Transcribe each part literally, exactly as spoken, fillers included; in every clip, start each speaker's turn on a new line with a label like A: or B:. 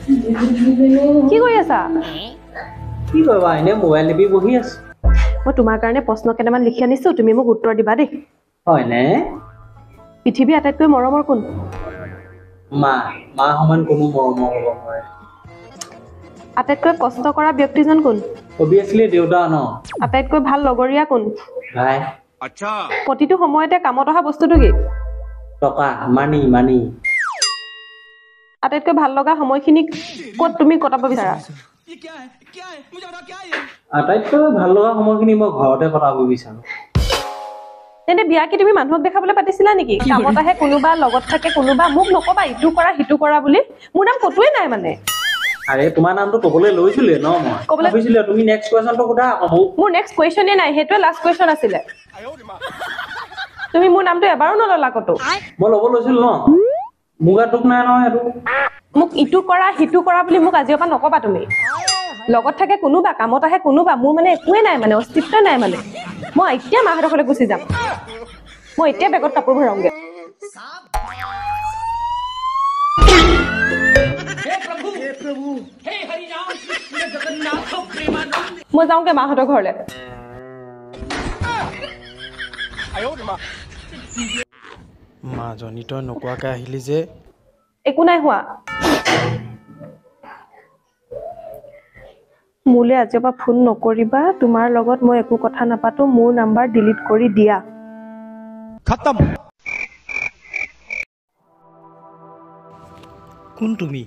A: কি কৰি আছা?
B: কি কৰিবা এনে মোবাইল টিপি বহি আছো।
A: মই তোমাৰ কাৰণে প্ৰশ্ন কেইটামান লিখি আনিছো, তুমি মোক উত্তৰ দিবা দেই।
B: হয়নে?
A: পৃথিৱীৰ আটাইতকৈ মৰমৰ কোন?
B: মা মা সমান কোনো মৰমৰ হ'ব নোৱাৰে।
A: আটাইতকৈ কষ্ট কৰা ব্যক্তিজন কোন?
B: অবিয়াছলি দেউতা ন।
A: আটাইতকৈ ভাল লগৰীয়া কোন?
B: ভাই।
C: আচ্ছা।
A: প্ৰতিটো সময়তে কামত অহা বস্তুটো কি?
B: টকা, মানি মানি।
A: আটাইতকৈ ভাল লগা সময়খিনি ক'ত তুমি কটাব বিচাৰা?
B: আটাইতকৈ ভাল লগা সময়খিনি মই ঘৰতে কটাব বিচাৰো।
A: তেন্তে বিয়া কি তুমি মানুহক দেখাবলৈ পাতিছিলা নেকি? কামত আহে কোনোবা, লগত থাকে কোনোবা, মোক নকবা ইটো কৰা সিটো কৰা বুলি। মোৰ নাম কতোৱে নাই মানে।
B: আৰে তোমাৰ নামটো ক'বলৈ লৈছিলোৱে ন মই।
A: ক'বলৈ-
B: ভাবিছিলো তুমি নেক্সট কুৱেশ্যনটো সোধা আকৌ।
A: মোৰ নেক্সট কুৱেশ্যনে নাই, সেইটোৱে লাষ্ট কুৱেশ্যন আছিলে। তুমি মোৰ নামটো এবাৰো নললা কতো।
B: মই ল'ব লৈছিলো ন। মোৰ গাত দুখ নাই নহয় এইটো।
A: মোক ইটো কৰা সিটো কৰা বুলি মোক আজিৰ পৰা নকবা তুমি। লগত থাকে কোনোবা, কামত আহে কোনোবা, মোৰ মানে একোৱে নাই মানে, অস্তিত্ব নাই মানে। মই এতিয়া মাহঁতৰ ঘৰলৈ গুচি যাম। মই এতিয়া বেগত কাপোৰ ভৰাওঁগে। মই যাওঁগে মাহঁতৰ ঘৰলৈ।
D: মাজনী তই নোকোৱাকে আহিলি যে?
A: একো নাই হোৱা। মোলৈ আজিৰ পৰা ফোন নকৰিবা, তোমাৰ লগত মই একো কথা নাপাতো, মোৰ নাম্বাৰ ডিলিট কৰি দিয়া।
D: খতম। কোন তুমি?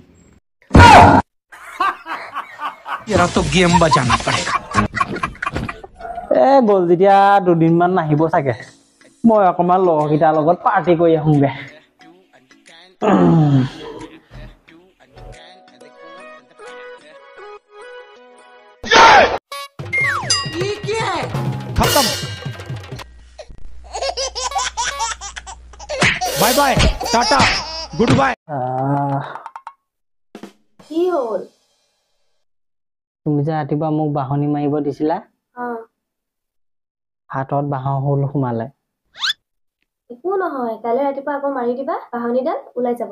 C: तेरा तो गेम बजाना पड़ेगा।
B: এ গ'ল যেতিয়া দুদিনমান নাহিব চাগে। মই অকমান লগৰকেইটাৰ লগত পাৰ্টি কৰি আহোঁগে।
D: खत्म। Bye bye, tata, goodbye.
A: কি হ'ল?
B: তুমি যে ৰাতিপুৱা মোক বাহনি মাৰিব দিছিলা, হাতত বাঁহৰ হুল সোমালে।
E: একো নহয়, কাইলৈ ৰাতিপুৱা আকৌ মাৰি দিবা, বাহনিডাল ওলাই যাব।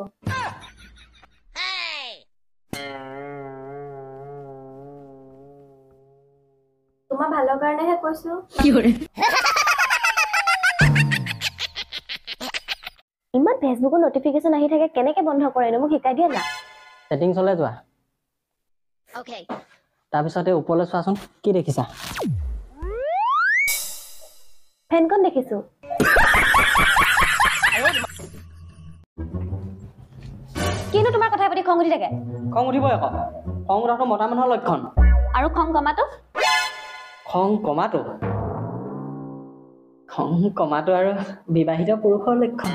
E: তোমাৰ ভালৰ কাৰণেহে কৈছো। ইমান ফেচবুকৰ নটিফিকেশ্যন আহি থাকে, কেনেকে বন্ধ কৰেনো মোক শিকাই দিয়া না।
B: ছেটিংছলৈ যোৱা। তাৰপিছতে ওপৰলৈ চোৱাচোন, কি দেখিছা?
E: ফেনখন দেখিছো। কিনো তোমাৰ কথা পাতি খং উঠি থাকে?
B: খং উঠিবই আকৌ। খং উঠাটো মতা মানুহৰ লক্ষণ।
E: আৰু খং কমাটো?
B: খং কমাটো খং কমাটো আৰু বিবাহিত পুৰুষৰ লক্ষণ।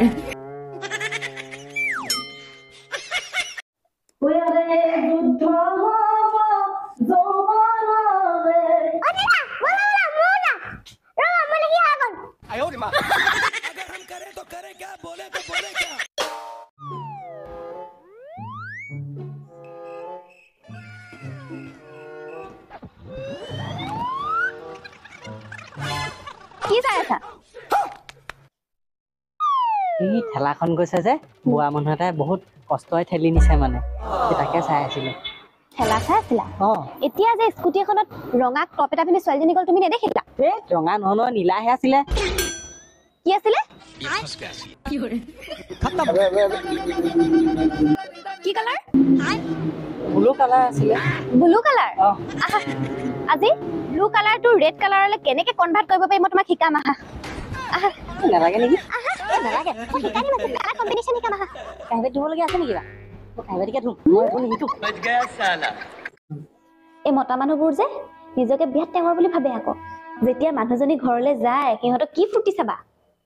E: কি চাই আছা?
B: এই ঠেলাখন গৈছে যে, বুঢ়া মানুহ এটাই বহুত কষ্টই ঠেলি নিছে মানে, তাকে চাই আছিলো।
E: ঠেলা চাই আছিলা?
B: অ
E: এতিয়া যে স্কুটি এখনত ৰঙা টপ এটা পিন্ধি ছোৱালীজনী গ'ল, তুমি নেদেখিলা?
B: এ ৰঙা নহয় নহয়, নীলাহে আছিলে।
E: কি আছিলে? কি কালাৰ?
B: ব্লু কালাৰ আছিলে।
E: Blue colour?
B: অ
E: আহা, আজি ব্লু কালাৰটো ৰেড কালাৰলৈ কেনেকে কনভাৰ্ট কৰিব পাৰি মই তোমাক শিকাম আহা। আহা।
B: নালাগে নেকি?
E: আহা, এ নালাগে। মই শিকাই দিম আজি। কালাৰ কম্বিনেশ্যন শিকাম আহা।
B: কাহিবাত ধুবলগীয়া আছে নেকি? মই কাহিবাতিকে ধুম, মই একো নিশিকো।
E: এই মতা মানুহবোৰ যে নিজকে বিৰাট টেঙৰ বুলি ভাবে আকৌ। যেতিয়া মানুহজনী ঘৰলৈ যায়, সিহঁতক কি ফূৰ্তি চাবা।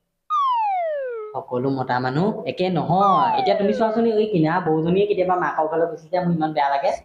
B: সকলো মতা মানুহ একে নহয়। এতিয়া তুমি চোৱাচোন, এই কিনা বৌজনীয়ে কেতিয়াবা মাকৰ ঘৰলৈ গুচি যায়, মোৰ ইমান বেয়া লাগে।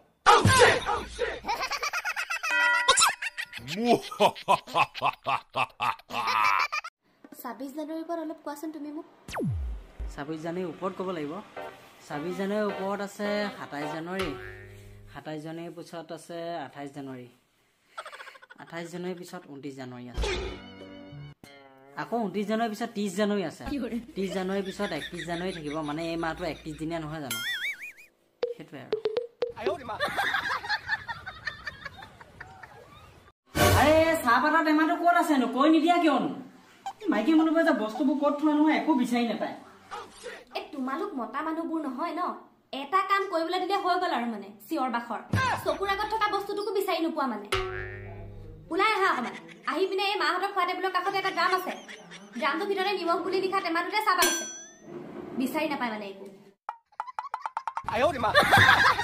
E: ছাব্বিছ জানুৱাৰীৰ ওপৰত অলপ কোৱাচোন তুমি মোক।
B: ছাব্বিছ জানুৱাৰীৰ ওপৰত ক'ব লাগিব। ছাব্বিছ জানুৱাৰীৰ ওপৰত আছে সাতাইছ জানুৱাৰী, সাতাইছ জানুৱাৰীৰ পিছত আছে আঠাইছ জানুৱাৰী, আঠাইছ জানুৱাৰীৰ পিছত ঊনত্ৰিছ জানুৱাৰী আছে, আকৌ ঊনত্ৰিছ জানুৱাৰীৰ পিছত ত্ৰিছ জানুৱাৰী আছে, ত্ৰিছ জানুৱাৰীৰ পিছত একত্ৰিছ জানুৱাৰী থাকিব। মানে এই মাহটো একত্ৰিছ দিনীয়া নহয় জানো, সেইটোৱে আৰু। আৰে চাহপাতৰ টেমাটো ক'ত আছেনো কৈ নিদিয়া কিয়নো মাইকী মানুহবোৰে যে বস্তুবোৰ ক'ত থোৱা নহয় একো বিচাৰি নাপায়
E: এ তোমালোক মতা মানুহবোৰ নহয় ন এটা কাম কৰিবলৈ দিলে হৈ গ'ল আৰু মানে চিঞৰ বাখৰ চকুৰ আগত থকা বস্তুটোকো বিচাৰি নোপোৱা মানে ওলাই আহা অকণমান আহি পিনে এই মাহঁতৰ খোৱা টেবুলৰ কাষতে এটা ড্ৰাম আছে ড্ৰামটোৰ ভিতৰতে নিমখ গুলি লিখা টেমাটোতে চাহপাত আছে বিচাৰি নাপায় মানে একো